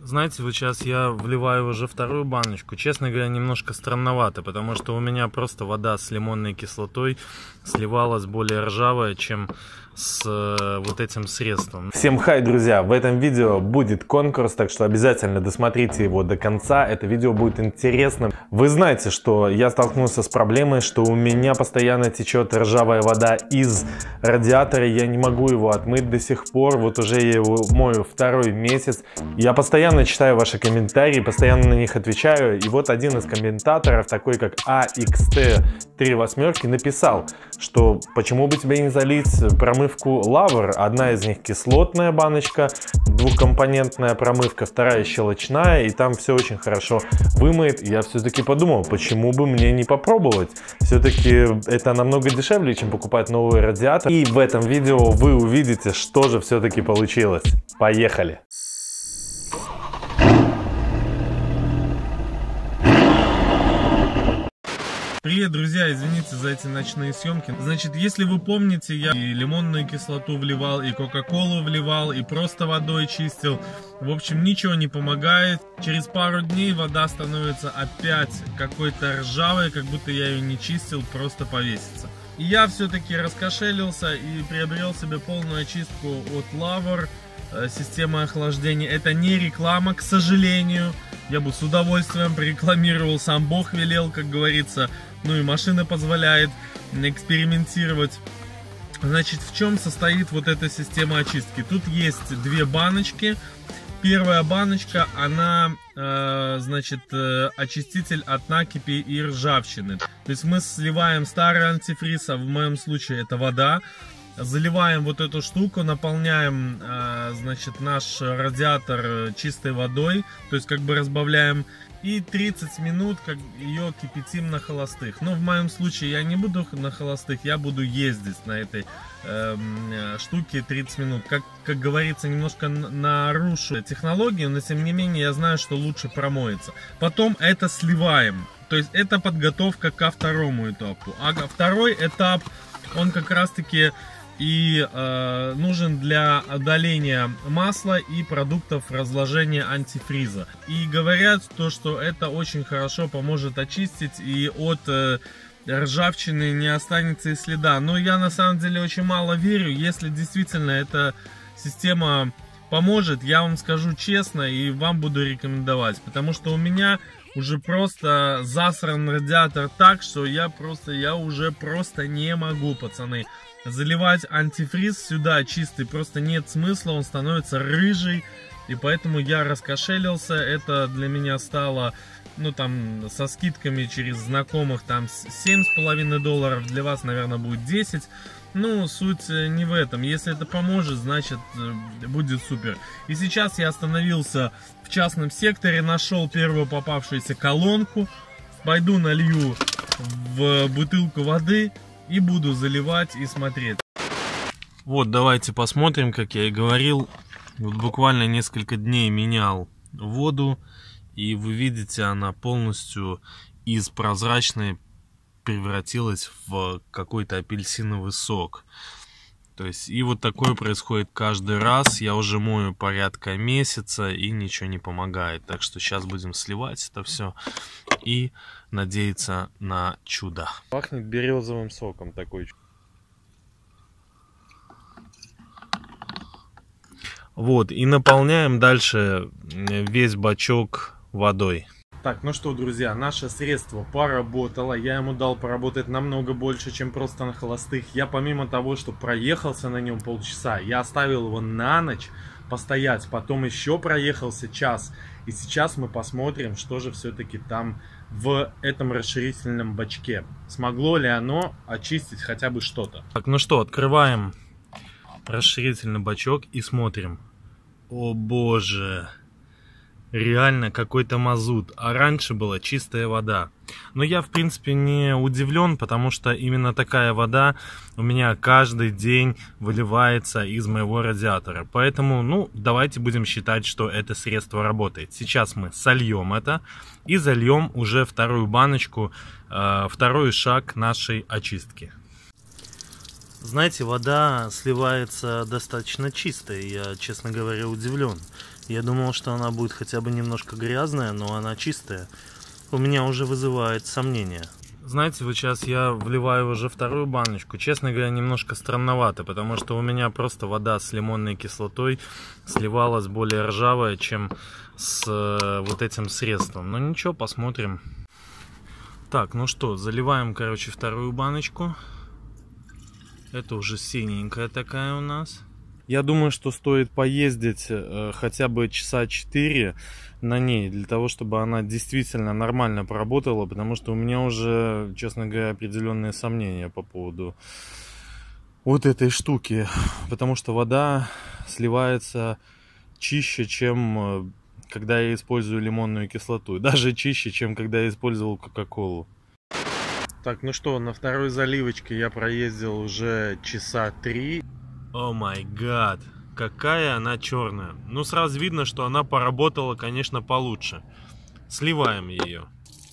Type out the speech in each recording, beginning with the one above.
Знаете, вот сейчас я вливаю уже вторую баночку. Честно говоря, немножко странновато, потому что у меня просто вода с лимонной кислотой сливалась более ржавая, чем с вот этим средством. Всем хай, друзья! В этом видео будет конкурс, так что обязательно досмотрите его до конца. Это видео будет интересным. Вы знаете, что я столкнулся с проблемой, что у меня постоянно течет ржавая вода из радиатора. Я не могу его отмыть до сих пор. Вот уже я его мою второй месяц. Я постоянно читаю ваши комментарии, постоянно на них отвечаю. И вот один из комментаторов, такой как AXT38, написал, что почему бы тебе не залить промывку Lavor. Одна из них кислотная баночка, двухкомпонентная промывка, вторая щелочная, и там все очень хорошо вымоет. Я все-таки подумал, почему бы мне не попробовать. Все-таки это намного дешевле, чем покупать новый радиатор. И в этом видео вы увидите, что же все-таки получилось. Поехали! Привет, друзья, извините за эти ночные съемки. Значит, если вы помните, я и лимонную кислоту вливал, и кока-колу вливал, и просто водой чистил. В общем, ничего не помогает. Через пару дней вода становится опять какой-то ржавой, как будто я ее не чистил, просто повесится. И я все-таки раскошелился и приобрел себе полную очистку от Lavor, системы охлаждения. Это не реклама, к сожалению. Я бы с удовольствием прорекламировал, сам Бог велел, как говорится. Ну и машина позволяет экспериментировать. Значит, в чем состоит вот эта система очистки? Тут есть две баночки. Первая баночка, она, значит, очиститель от накипи и ржавчины. То есть мы сливаем старый антифриз, а в моем случае это вода. Заливаем вот эту штуку, наполняем, значит, наш радиатор чистой водой, то есть как бы разбавляем, и 30 минут как ее кипятим на холостых. Но в моем случае я не буду на холостых, я буду ездить на этой штуке 30 минут. Как говорится, немножко нарушу технологию, но тем не менее я знаю, что лучше промоется. Потом это сливаем, то есть это подготовка ко второму этапу. А второй этап, он как раз таки и нужен для удаления масла и продуктов разложения антифриза. И говорят то, что это очень хорошо поможет очистить, и от ржавчины не останется и следа. Но я на самом деле очень мало верю. Если действительно эта система поможет, я вам скажу честно и вам буду рекомендовать, потому что у меня уже просто засран радиатор так, что я уже просто не могу, пацаны. Заливать антифриз сюда чистый просто нет смысла, он становится рыжий, и поэтому я раскошелился. Это для меня стало, ну там, со скидками через знакомых, там $7,5, для вас, наверное, будет 10. Ну, суть не в этом. Если это поможет, значит, будет супер. И сейчас я остановился в частном секторе, нашел первую попавшуюся колонку, пойду налью в бутылку воды и буду заливать и смотреть. Вот, давайте посмотрим, как я и говорил. Вот буквально несколько дней менял воду, и вы видите, она полностью из прозрачной превратилась в какой-то апельсиновый сок. То есть, и вот такое происходит каждый раз. Я уже мою порядка месяца, и ничего не помогает. Так что сейчас будем сливать это все и надеяться на чудо. Пахнет березовым соком такой. Вот, и наполняем дальше весь бачок водой. Так, ну что, друзья, наше средство поработало. Я ему дал поработать намного больше, чем просто на холостых. Я помимо того, что проехался на нем полчаса, я оставил его на ночь постоять. Потом еще проехался час. И сейчас мы посмотрим, что же все-таки там в этом расширительном бачке. Смогло ли оно очистить хотя бы что-то. Так, ну что, открываем расширительный бачок и смотрим. О боже! Реально какой-то мазут, а раньше была чистая вода. Но я в принципе не удивлен, потому что именно такая вода у меня каждый день выливается из моего радиатора. Поэтому, ну, давайте будем считать, что это средство работает. Сейчас мы сольем это и зальем уже вторую баночку, второй шаг нашей очистки. Знаете, вода сливается достаточно чистой. Я, честно говоря, удивлен. Я думал, что она будет хотя бы немножко грязная, но она чистая. У меня уже вызывает сомнения. Знаете, вот сейчас я вливаю уже вторую баночку. Честно говоря, немножко странновато, потому что у меня просто вода с лимонной кислотой сливалась более ржавая, чем с вот этим средством. Но ничего, посмотрим. Так, ну что, заливаем, короче, вторую баночку. Это уже синенькая такая у нас. Я думаю, что стоит поездить хотя бы часа 4 на ней, для того, чтобы она действительно нормально поработала, потому что у меня уже, честно говоря, определенные сомнения по поводу вот этой штуки, потому что вода сливается чище, чем когда я использую лимонную кислоту, даже чище, чем когда я использовал кока-колу. Так, ну что, на второй заливочке я проездил уже часа 3. О май гад, какая она черная. Ну, сразу видно, что она поработала, конечно, получше. Сливаем ее.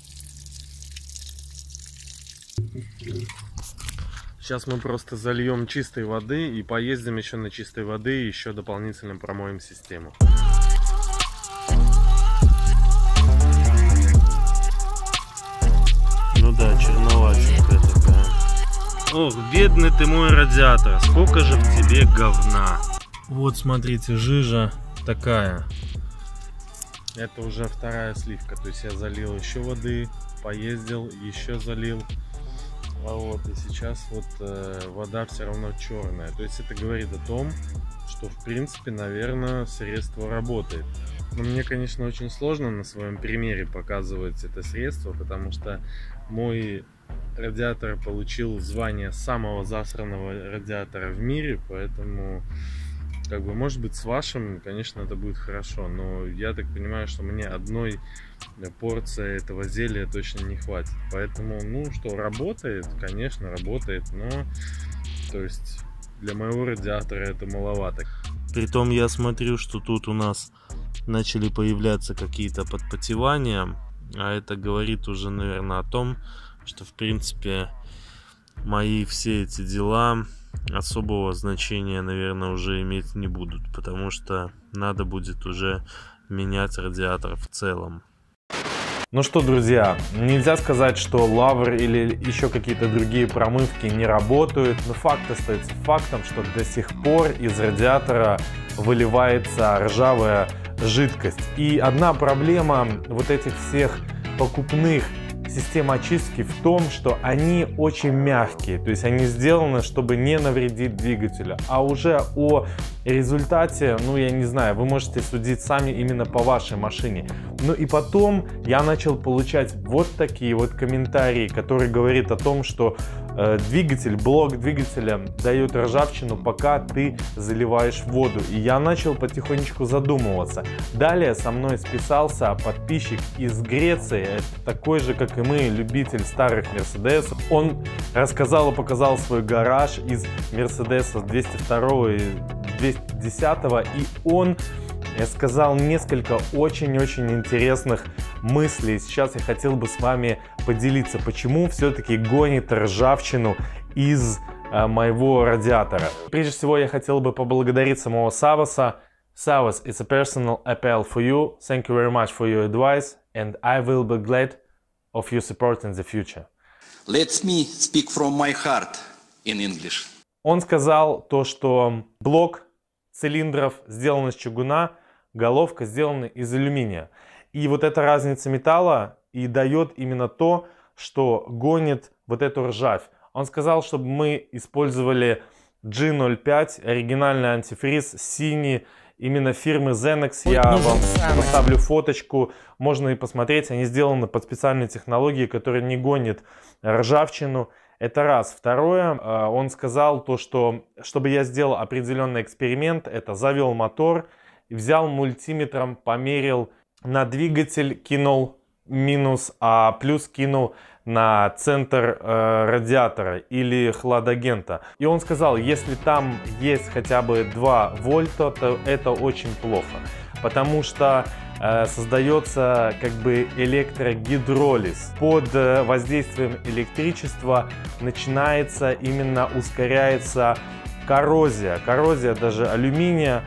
Сейчас мы просто зальем чистой воды и поездим еще на чистой воды и еще дополнительно промоем систему. Ну да, черноватенькая такая. Ох, бедный ты мой радиатор, сколько же в тебе говна. Вот, смотрите, жижа такая. Это уже вторая сливка. То есть я залил еще воды, поездил, еще залил. А вот, и сейчас вот вода все равно черная. То есть это говорит о том, что в принципе, наверное, средство работает. Но мне, конечно, очень сложно на своем примере показывать это средство, потому что мой радиатор получил звание самого засранного радиатора в мире, поэтому, как бы, может быть, с вашим, конечно, это будет хорошо, но я так понимаю, что мне одной порции этого зелья точно не хватит. Поэтому, ну что, работает, конечно, работает, но, то есть, для моего радиатора это маловато. Притом я смотрю, что тут у нас начали появляться какие-то подпотевания, а это говорит уже, наверное, о том, что, в принципе, мои все эти дела особого значения, наверное, уже иметь не будут, потому что надо будет уже менять радиатор в целом. Ну что, друзья, нельзя сказать, что лавр или еще какие-то другие промывки не работают, но факт остается фактом, что до сих пор из радиатора выливается ржавая жидкость. И одна проблема вот этих всех покупных систем очистки в том, что они очень мягкие, то есть они сделаны, чтобы не навредить двигателю. А уже о результате, ну я не знаю, вы можете судить сами именно по вашей машине. Ну и потом я начал получать вот такие вот комментарии, которые говорят о том, что блок двигателя дает ржавчину, пока ты заливаешь воду. И я начал потихонечку задумываться. Далее со мной списался подписчик из Греции, это такой же, как и мы, любитель старых Мерседесов. Он рассказал и показал свой гараж из Мерседеса 202 и 210, и он сказал несколько очень-очень интересных мыслей. Сейчас я хотел бы с вами поделиться, почему все-таки гонит ржавчину из моего радиатора. Прежде всего, я хотел бы поблагодарить самого Savas. Savas, it's a personal appeal for you. Thank you very much for your advice, and I will be glad of your support in the future. Let me speak from my heart in English. Он сказал то, что блок цилиндров сделан из чугуна, головка сделана из алюминия. И вот эта разница металла и дает именно то, что гонит вот эту ржавь. Он сказал, чтобы мы использовали G05, оригинальный антифриз, синий, именно фирмы Zenex. Я вам поставлю фоточку, можно и посмотреть. Они сделаны под специальные технологии, которые не гонят ржавчину. Это раз. Второе, он сказал то, что чтобы я сделал определенный эксперимент, это завел мотор, взял мультиметром, померил на двигатель, кинул минус, а плюс кинул на центр радиатора или хладагента. И он сказал, если там есть хотя бы 2 вольта, то это очень плохо. Потому что создается как бы электрогидролиз. Под воздействием электричества начинается именно ускоряется коррозия даже алюминия.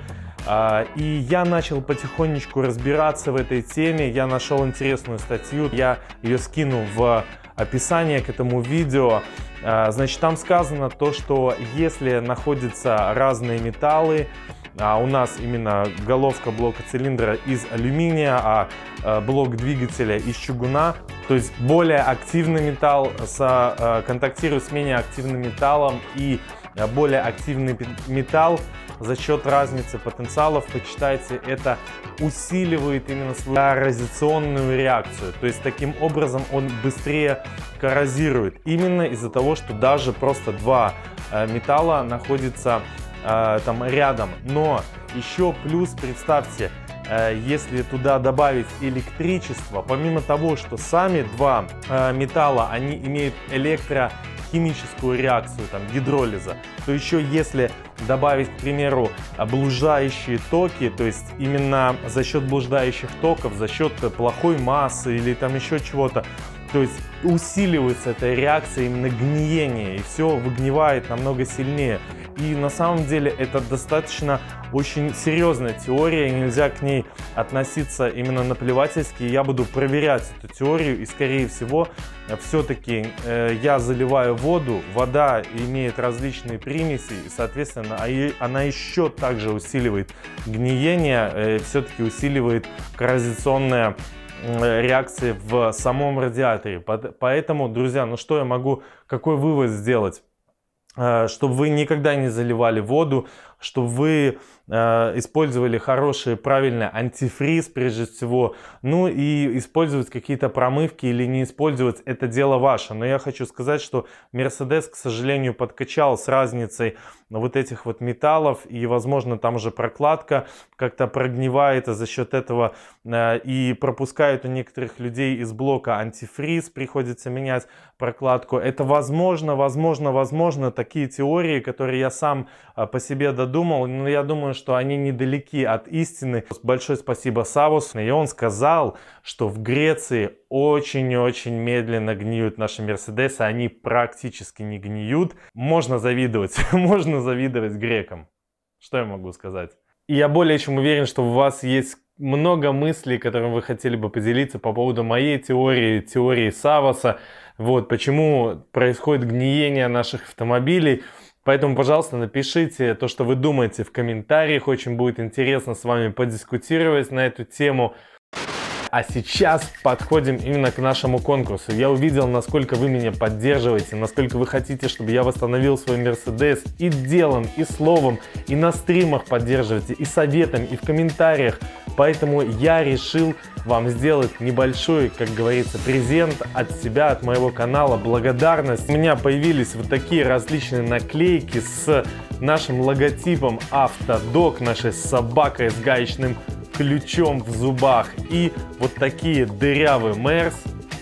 И я начал потихонечку разбираться в этой теме. Я нашел интересную статью, я ее скину в описание к этому видео. Значит, там сказано то, что если находятся разные металлы, у нас именно головка блока цилиндра из алюминия, а блок двигателя из чугуна, то есть более активный металл контактирует с менее активным металлом, и более активный металл за счет разницы потенциалов, почитайте, это усиливает именно свою коррозионную реакцию. То есть таким образом он быстрее коррозирует. Именно из-за того, что даже просто два металла находятся там рядом. Но еще плюс, представьте, если туда добавить электричество, помимо того, что сами два металла, они имеют электрохимическую реакцию, там, гидролиза, то еще если добавить, к примеру, блуждающие токи, то есть именно за счет блуждающих токов, за счет плохой массы или там еще чего-то, то есть усиливается эта реакция именно гниения, и все выгнивает намного сильнее. И на самом деле это достаточно очень серьезная теория, и нельзя к ней относиться именно наплевательски. Я буду проверять эту теорию, и скорее всего все-таки я заливаю воду, вода имеет различные примеси, и соответственно она еще также усиливает гниение, все-таки усиливает коррозионная реакции в самом радиаторе. Поэтому, друзья, ну что я могу, какой вывод сделать? Чтобы вы никогда не заливали воду, чтобы вы использовали хороший, правильный антифриз прежде всего, ну и использовать какие-то промывки или не использовать, это дело ваше. Но я хочу сказать, что Mercedes, к сожалению, подкачал с разницей вот этих вот металлов, и возможно там уже прокладка как-то прогнивает, и за счет этого и пропускают у некоторых людей из блока антифриз, приходится менять прокладку. Это возможно такие теории, которые я сам по себе додумал, но я думаю, что они недалеки от истины. Большое спасибо Савусу. И он сказал, что в Греции очень медленно гниют наши Мерседесы, они практически не гниют. Можно завидовать, можно завидовать грекам. Что я могу сказать? И я более чем уверен, что у вас есть много мыслей, которыми вы хотели бы поделиться по поводу моей теории Савуса. Вот, почему происходит гниение наших автомобилей. Поэтому, пожалуйста, напишите то, что вы думаете в комментариях. Очень будет интересно с вами подискутировать на эту тему. А сейчас подходим именно к нашему конкурсу. Я увидел, насколько вы меня поддерживаете, насколько вы хотите, чтобы я восстановил свой Mercedes и делом, и словом, и на стримах поддерживаете, и советом, и в комментариях. Поэтому я решил вам сделать небольшой, как говорится, презент от себя, от моего канала, благодарность. У меня появились вот такие различные наклейки с нашим логотипом Автодок, нашей собакой с гаечным ключом в зубах, и вот такие дырявые Мерс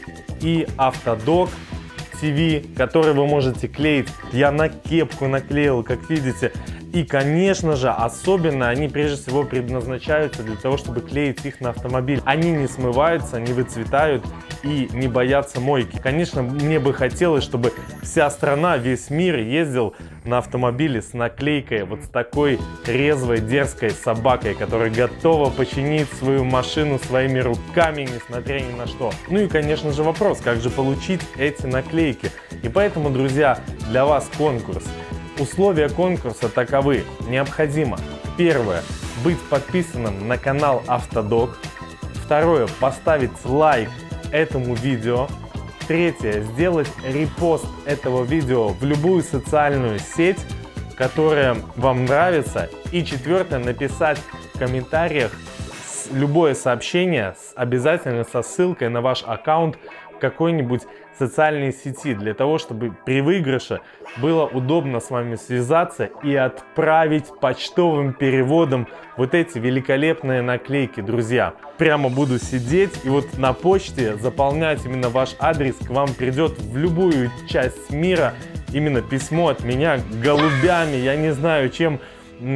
и Автодок ТВ, которые вы можете клеить. Я на кепку наклеил, как видите. И, конечно же, особенно они прежде всего предназначаются для того, чтобы клеить их на автомобиль. Они не смываются, не выцветают и не боятся мойки. Конечно, мне бы хотелось, чтобы вся страна, весь мир ездил на автомобиле с наклейкой, вот с такой резвой, дерзкой собакой, которая готова починить свою машину своими руками, несмотря ни на что. Ну и, конечно же, вопрос, как же получить эти наклейки. И поэтому, друзья, для вас конкурс. Условия конкурса таковы. Необходимо: первое, быть подписанным на канал Автодок. Второе, поставить лайк этому видео. Третье, сделать репост этого видео в любую социальную сеть, которая вам нравится. И четвертое, написать в комментариях любое сообщение обязательно со ссылкой на ваш аккаунт в какой-нибудь социальной сети, для того, чтобы при выигрыше было удобно с вами связаться и отправить почтовым переводом вот эти великолепные наклейки, друзья. Прямо буду сидеть и вот на почте заполнять именно ваш адрес, к вам придет в любую часть мира именно письмо от меня голубями, я не знаю чем,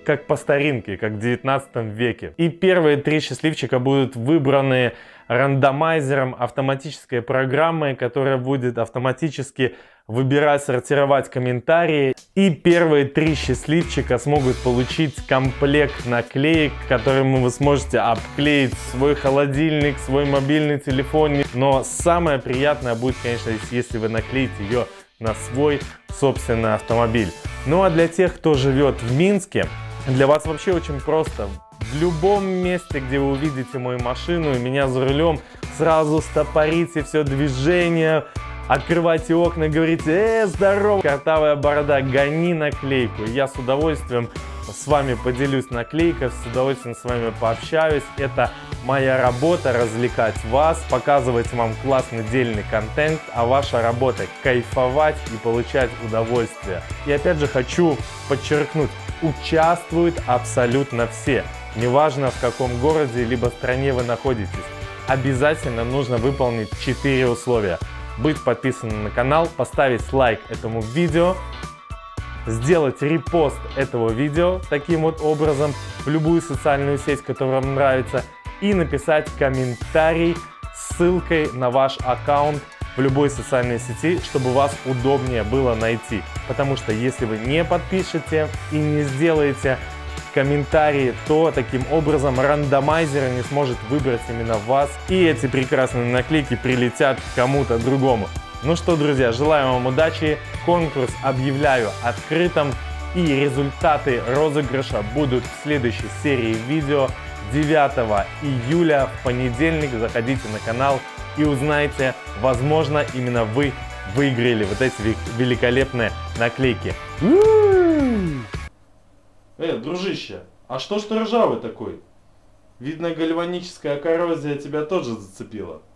как по старинке, как в 19 веке. И первые 3 счастливчика будут выбраны рандомайзером, автоматической программой, которая будет автоматически выбирать, сортировать комментарии. И первые 3 счастливчика смогут получить комплект наклеек, которым вы сможете обклеить свой холодильник, свой мобильный телефон. Но самое приятное будет, конечно, если вы наклеите ее на свой собственный автомобиль. Ну а для тех, кто живет в Минске, для вас вообще очень просто. В любом месте, где вы увидите мою машину и меня за рулем, сразу стопорите все движение, открывайте окна, говорите: здорово, картавая борода, гони наклейку. Я с удовольствием с вами поделюсь наклейкой, с удовольствием с вами пообщаюсь. Это моя работа — развлекать вас, показывать вам классный дельный контент, а ваша работа — кайфовать и получать удовольствие. И опять же хочу подчеркнуть, участвуют абсолютно все. Неважно, в каком городе либо стране вы находитесь. Обязательно нужно выполнить 4 условия. Быть подписанным на канал, поставить лайк этому видео, сделать репост этого видео таким вот образом в любую социальную сеть, которая вам нравится, и написать комментарий с ссылкой на ваш аккаунт в любой социальной сети, чтобы вас удобнее было найти. Потому что если вы не подпишете и не сделаете комментарии, то таким образом рандомайзер не сможет выбрать именно вас, и эти прекрасные наклейки прилетят к кому-то другому. Ну что, друзья, желаю вам удачи, конкурс объявляю открытым, и результаты розыгрыша будут в следующей серии видео 9 июля в понедельник. Заходите на канал и узнайте, возможно, именно вы выиграли вот эти великолепные наклейки. Дружище, а что ж ты ржавый такой? Видно, гальваническая коррозия тебя тоже зацепила.